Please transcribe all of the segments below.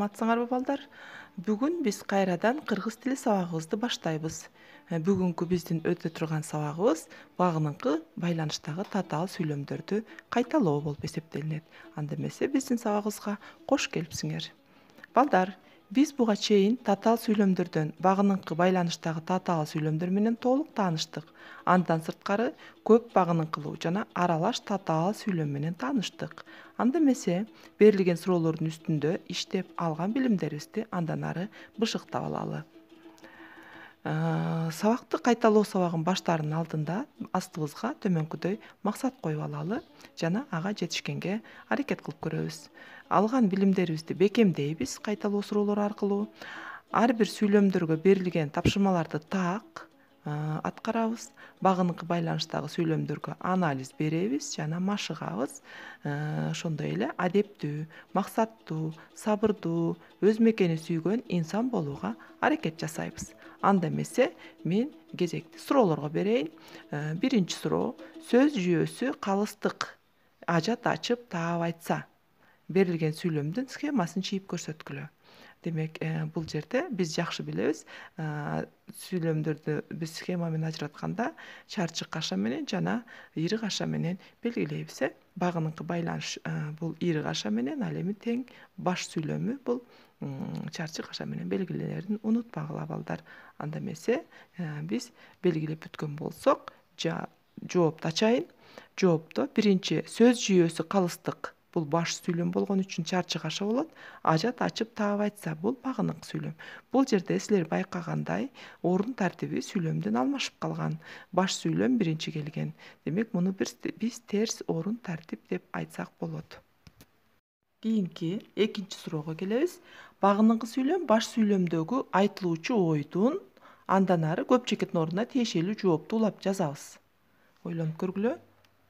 саламатсыңарбы балдар? Бүгүн биз кайрадан кыргыз тили сабагыбызды баштайбыз. Бүгүнкү биздин өтө турган сабагыбыз багыныңкы байланыштагы татаал сүйлөмдөрдү кайталоо болуп эсептелинет. Анда эмесе биздин сабагыбызга кош келипсиңер. Балдар, биз буга чейин татаал сүйлөмдөрдөн багыныңкы байланыштагы татаал сүйлөмдөр менен толук тааныштык. Андан сырткары көп багыныңкылуу жана аралаш татаал сүйлөм менен тааныштык. Анда эмесе берилген суроолордун үстүндө иштеп алган билимдерибизди андан ары бышыктап алалы. Сабакты кайталоо сабагын баштаардын алдында астыбызга төмөнкүдөй максат коюп алалы жана ага жетишкенге аракет кылып көрөбүз. Алган билимдерибизди бекемдейбиз кайталоо суроолору аркылуу. Ар бир сүйлөмдөргө берилген тапшырмаларды так аткарабыз. Багыныңкы байланыштагы сүйлөмдөргө анализ беребиз жана машыгабыз. Ошондой эле адептүү, максаттуу, сабырдуу, өз мекени сүйгөн инсан болууга аракет жасайбыз. Анда эмесе мен кезекти суроолорго берейин. Биринчи суроо: сөз жүйөсү калыстык ажат ачып таап айтса. Берилген сүйлөмдүн схемасын чийип көрсөткүлө. Демек, бул жерде биз жакшы билебиз, сүйлөмдөрдү биз схема менен ажыратканда чарчык каша менен жана ийри каша менен белгилейбиз. Багыныңкы байланыш бул ийри каша менен, ал эми тең баш сүйлөмү бул чарчык каша менен белгиленерин унутпагыла балдар. Анда эмесе биз белгилеп бүткөн болсок, жоопту ачайын. Жоопто биринчи сөз жүйөсү калыстык. Бул баш сүйлөм болгон үчүн чарчык каша болот. Ажат ачып таап айтса, бул багыныңкы сүйлөм. Бул жерде силер байкагандай, орун тартиби сүйлөмдөн алмашып калган. Баш сүйлөм биринчи келген. Демек, муну биз терс орун тартип деп айтсак болот. Кийинки экинчи суроого келебиз. Багыныңкы сүйлөм баш сүйлөмдөгү айтылуучу ойдун андан ары көп чекеттин ордуна тиешелүү жоопту улап жазабыз. Ойлонуп көргүлө.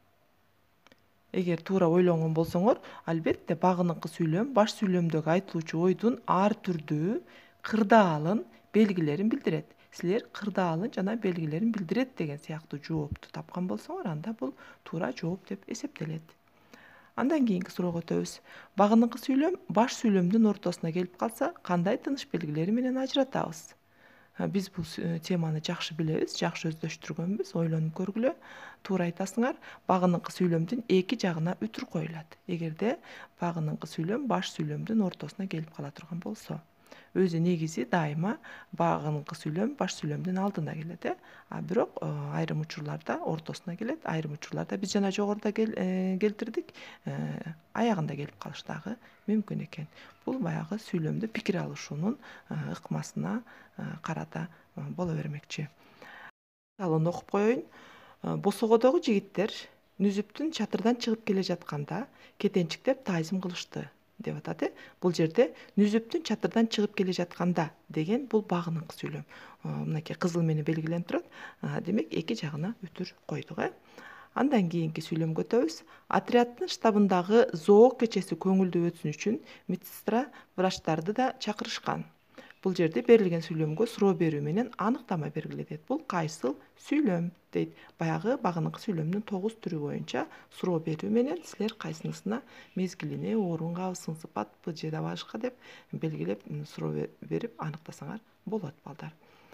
Эгер туура ойлонгон болсоңор, албетте багыныңкы сүйлөм баш сүйлөмдөгү айтылуучу ойдун ар түрдүү кырдаалын, белгилерин билдирет. Силер кырдаалын жана белгилерин билдирет деген сыяктуу жоопту тапкан болсоңор, анда бул туура жооп деп эсептелет. Андан кийинки суроого өтөбүз. Багыныңкы сүйлөм баш сүйлөмдүн ортосуна келип калса, кандай тыныш белгилери менен ажыратабыз? Биз бул теманы жакшы билебиз, жакшы өздөштүргөнбүз, ойлонуп көргүлө. Туура айтасыңар, багыныңкы сүйлөмдүн эки жагына үтүр коюлат. Эгерде багыныңкы сүйлөм баш сүйлөмдүн ортосуна келип кала турган болсо. Өзү негизи дайыма багыныңкы сүйлөм баш сүйлөмдүн алдында келет, бирок айрым учурларда ортосуна келет, айрым учурларда биз жана жогоруда келтирдик, аягында келип калышы дагы мүмкүн экен. Бул баягы сүйлөмдө пикир алышуунун ыкмасына карата боло бермекчи. Мисалын окуп коеюн. Босогодогу жигиттер Нүзүптүн чатырдан чыгып келе жатканда кетенчиктеп таазим кылышты деп атат. Бул жерде Нүзүптүн чатырдан чыгып келе жатканда деген бул багыныңкы сүйлөм. Мынакей кызыл менен белгиленип турат. Демек, эки жагына үтүр койдук. Андан кийинки сүйлөмгө өтөбүз. Отряддын штабындагы зоок кечеси көңүлдүү өтсүн үчүн медсестра врачтарды да чакырышкан. Бул жерде берилген сүйлөмгө суроо берүү менен аныктама бергилет. Бул кайсыл сүйлөм дейт. Баягы багыныңкы сүйлөмдүн 9 түрү боюнча суроо берүү менен силер кайсынысына мезгилине, орунга, сын сыпатпы же да башка деп белгилеп суроо берип аныктасаңар болот балдар.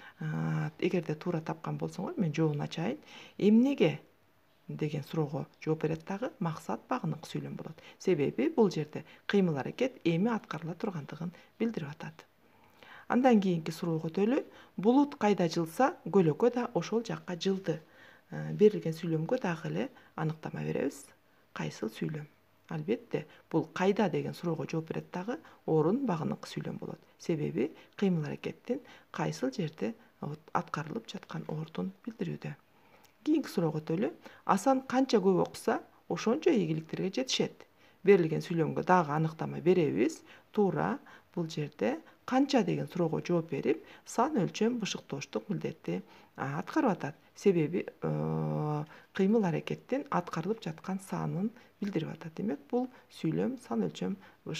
Эгерде туура тапкан болсоңор, мен жообун ачайын. Эмнеге деген суроого жооп берет дагы максат багыныңкы сүйлөм болот. Себеби бул жерде кыймыл аракет эми аткарыла тургандыгын билдирип атат. Андан кийинки суроого өтөлү. Булут кайда жылса, көлөкө да ошол жакка жылды. Берилген сүйлөмгө дагы эле аныктама беребиз. Кайсыл сүйлөм? Албетте, бул кайда деген суроого жооп берет дагы орун багыныңкы сүйлөм болот. Себеби кыймыл аракеттин кайсыл жерде аткарылып жаткан ордун билдирүүдө. Кийинки суроого өтөлү. Асан канча көп окуса, ошончо ийгиликтерге жетишет. Берилген сүйлөмгө дагы аныктама беребиз. Туура бул жерде канча деген суроого жооп берип, сан өлчөм бышыктооштук милдетти аткарып атат. Себеби кыймыл аракеттин аткарылып жаткан санын билдирип атат. Демек, бул сүйлөм сан өлчөм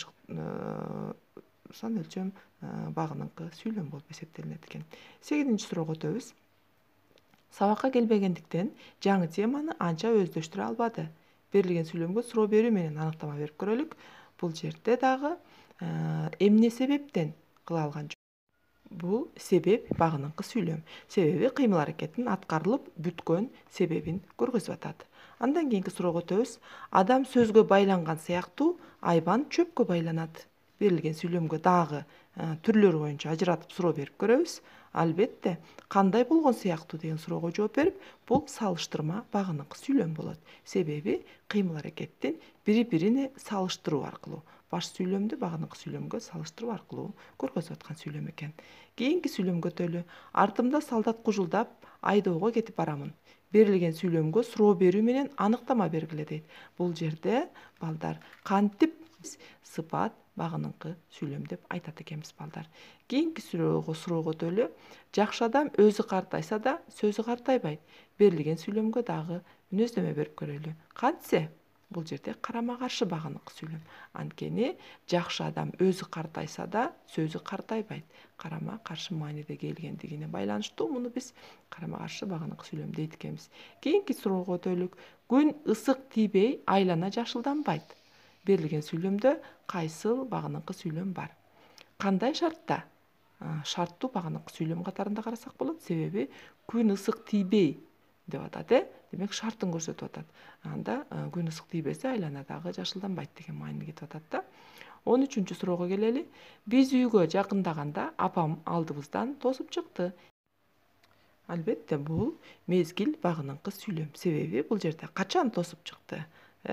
багыныңкы сүйлөм болуп эсептелинет экен. 8-чи суроого өтөбүз. Сабакка келбегендиктен жаңы теманы анча өздөштүрө албады. Берилген сүйлөмгө суроо берүү менен аныктама берип көрөлүк. Бул жерде дагы эмне себептен кыла алган жок? Бул себеп багыныңкы сүйлөм. Себеби кыймыл аракеттин аткарылып бүткөн себебин көргөзүп атат. Андан кийинки суроого өтөбүз. Адам сөзгө байланган сыяктуу айбан чөпкө байланат. Берилген сүйлөмгө дагы түрлөр боюнча ажыратып суроо берип көрөбүз. Албетте, кандай болгон сыяктуу деген суроого жооп берип, бул салыштырма багыныңкы сүйлөм болот. Себеби кыймыл аракеттин бири-бирине салыштыруу аркылуу, баш сүйлөмдү багыныңкы сүйлөмгө салыштыруу аркылуу көргөзүп аткан сүйлөм экен. Кийинки сүйлөмгө өтөлү. Артымда солдат кужулдап, айдоого кетип барамын. Берилген сүйлөмгө суроо берүү менен аныктама бергиле дейт. Бул жерде балдар кантип сыпат багыныңкы сүйлөм деп айтат экенбиз балдар. Кийинки суроого өтөлү. Жакшы адам өзү картайса да сөзү картайбайт. Берилген сүйлөмгө дагы мүнөздөмө берип көрөлү. Кантсе? Бул жерде карама каршы багыныңкы сүйлөм. Анткени жакшы адам өзү картайса да сөзү картайбайт. Карама каршы мааниде келгендигине байланыштуу муну биз карама каршы багыныңкы сүйлөм дейт экенбиз. Кийинки суроого өтөлүк. Күн ысык тийбей айлана жашылданбайт. Берилген сүйлөмдө кайсыл багыныңкы сүйлөм бар? Кандай шартта? Шарттуу багыныңкы сүйлөм катарында карасак болот. Себеби күн ысык тийбей деп атат, демек шартын көрсөтүп атат. Анда күн ысык тийбесе айлана дагы жашылданбайт деген маани кетип атат да. 13-чү суроого келели. Биз үйгө жакындаганда апам алдыбыздан тосуп чыкты. Албетте, бул мезгил багыныңкы сүйлөм. Себеби бул жерде качан тосуп чыкты?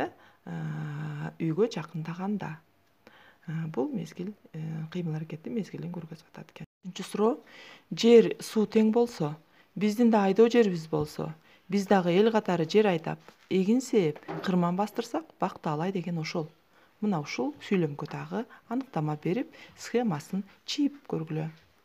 Үйгө жакындаганда. Бул мезгил кыймыл аракеттин мезгилин көргөзүп атат экен. 3-чү суроо. Жер суу тең болсо, биздин да айдоо жерибиз болсо, биз дагы эл катары жер айдап, эгин сээп, кырман бастырсак, бак таалай деген ошол. Мына ушул сүйлөмгө дагы аныктама берип, схемасын чийип көргүлө.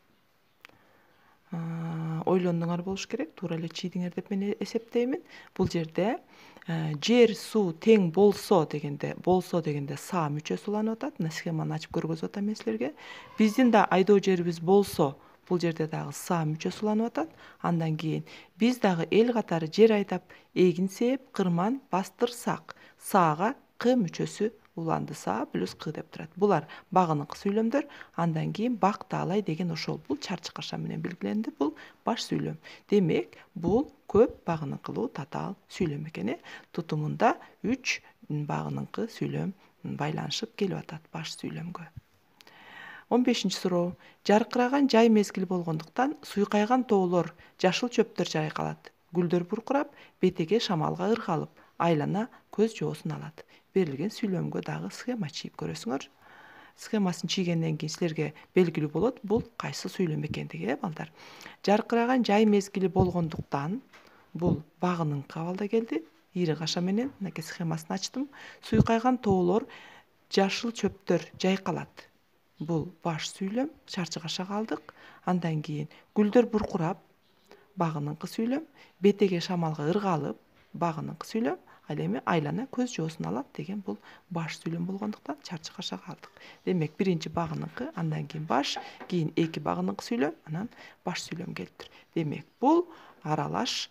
Ойлондуңар болуш керек, туура эле чийдиңер деп мен эсептеймин. Бул жерде жер суу тең болсо дегенде са мүчөсү уланып атат. Мына схеманы ачып көргөзүп атам мен силерге. Биздин да айдоо жерибиз болсо, бул жерде дагы са мүчөсү уланып атат. Андан кийин биз дагы эл катары жер айдап, эгин сээп, кырман бастырсак, сага к мүчөсү уланды. Са плюс к деп турат. Булар багыныңкы сүйлөмдөр. Андан кийин бак таалай деген ошол. Бул чарчы каша менен белгиленди. Бул баш сүйлөм. Демек, бул көп багыныңкылуу татаал сүйлөм экен. Тутумунда 3 багыныңкы сүйлөм байланышып келип атат баш сүйлөмгө. 15-чи суроо. Жаркыраган жай мезгил болгондуктан суйкайган тоолор, жашыл чөптөр жайкалат. Гүлдөр буркурап, бетеге шамалга ыргалып, айлана көз жоосун алат. Берилген сүйлөмгө дагы схема чийип көрөсүңөр. Схемасын чийгенден кийин силерге белгилүү болот, бул кайсы сүйлөм экендиги, балдар. Жаркыраган жай мезгили болгондуктан бул багыныңкы абалда келди. Ири каша менен мынакей схемасын ачтым. Суйкайган тоолор, жашыл чөптөр жайкалат. Бул баш сүйлөм, чарчы кашага алдык. Андан кийин гүлдөр буркурап, багыныңкы сүйлөм, бетеге шамалга ыргалып, багыныңкы сүйлөм, ал эми айлана көз жоосун алат деген бул баш сүйлөм болгондуктан чарчы кашага алдык. Демек, биринчи багыныңкы, андан кийин баш, кийин эки багыныңкы сүйлөм, анан баш сүйлөм келиптир. Демек, бул аралаш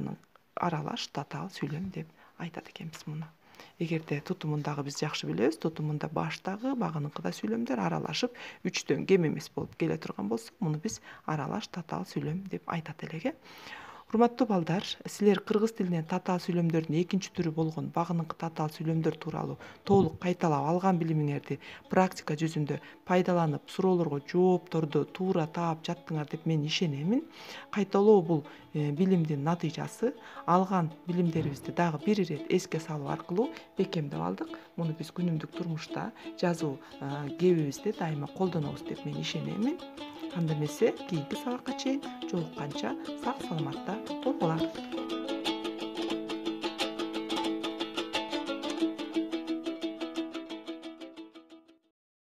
татаал сүйлөм деп айтат экенбиз муну. Эгерде тутумундагы биз жакшы билебиз, тутумунда баштагы, багыныңкыда сүйлөмдөр аралашып, 3төн кем эмес болуп келе турган болсо, муну биз аралаш татаал сүйлөм деп айтат элек. Урматтуу балдар, силер кыргыз тилинен татаал сүйлөмдөрдүн экинчи түрү болгон багыныңкы татаал сүйлөмдөр тууралуу толук кайталап алган билимиңерди практика жүзүндө пайдаланып, суроолорго жоопторду туура таап жаттыңар деп мен ишенемин. Кайталоо бул билимдин натыйжасы. Алган билимдерибизди дагы бир ирет эске салуу аркылуу бекемдеп алдык. Муну биз күнүмдүк турмушта жазуу кебибизде дайыма колдонобуз деп мен ишенемин. Анда эмесе кийинки сабакка чейин жолукканча сак саламатта болгула.